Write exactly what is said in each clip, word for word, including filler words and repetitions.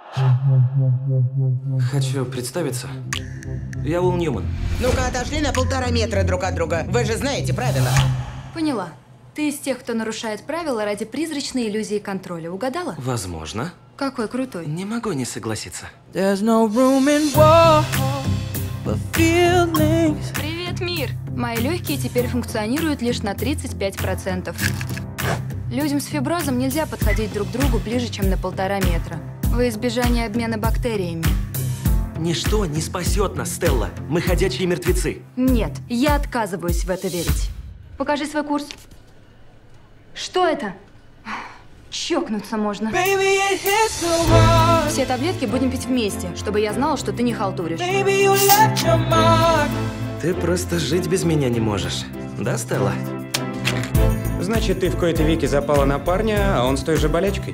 Хочу представиться. Я Уилл Ньюман. Ну-ка, отошли на полтора метра друг от друга. Вы же знаете правила. Поняла. Ты из тех, кто нарушает правила ради призрачной иллюзии контроля. Угадала? Возможно. Какой крутой. Не могу не согласиться. There's no room in war for feelings. Привет, мир! Мои легкие теперь функционируют лишь на тридцать пять процентов. Людям с фиброзом нельзя подходить друг к другу ближе, чем на полтора метра. Во избежание обмена бактериями. Ничто не спасет нас, Стелла. Мы ходячие мертвецы. Нет, я отказываюсь в это верить. Покажи свой курс. Что это? Чокнуться можно. Baby, it hits so hard. Все таблетки будем пить вместе, чтобы я знала, что ты не халтуришь. Baby, you left your mark. Ты просто жить без меня не можешь. Да, Стелла? Значит, ты в кои-то веки запала на парня, а он с той же болячкой?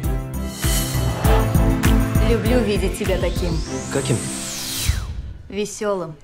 Люблю видеть тебя таким. Каким? Веселым.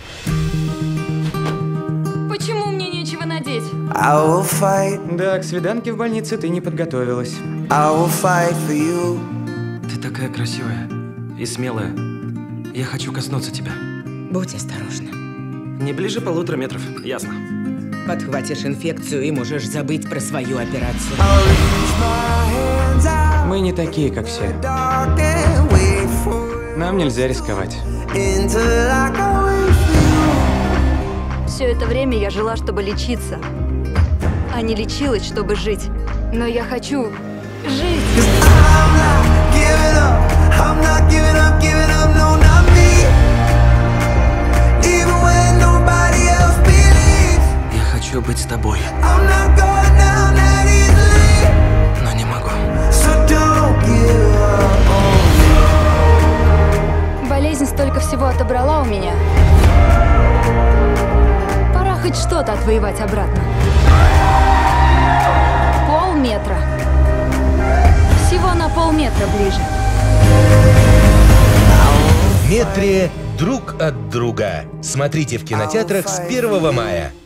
Почему мне нечего надеть? I will fight, Да, к свиданке в больнице ты не подготовилась. I will fight for you. Ты такая красивая и смелая. Я хочу коснуться тебя. Будь осторожна. Не ближе полутора метров, ясно. Подхватишь инфекцию и можешь забыть про свою операцию. I'll reach my hands out Мы не такие, как все. dark and wait for Нам нельзя рисковать. until I go with you. Все это время я жила, чтобы лечиться, а не лечилась, чтобы жить. Но я хочу жить. I'm not giving up. I'm not giving up, giving up, no, not me. Even when nobody else believes. Я хочу быть с тобой, I'm not going down that easily. но не могу. So don't give up on me. Болезнь столько всего отобрала у меня. Пора хоть что-то отвоевать обратно. Полметра. Всего на полметра ближе. В метре друг от друга. Смотрите в кинотеатрах с первого мая.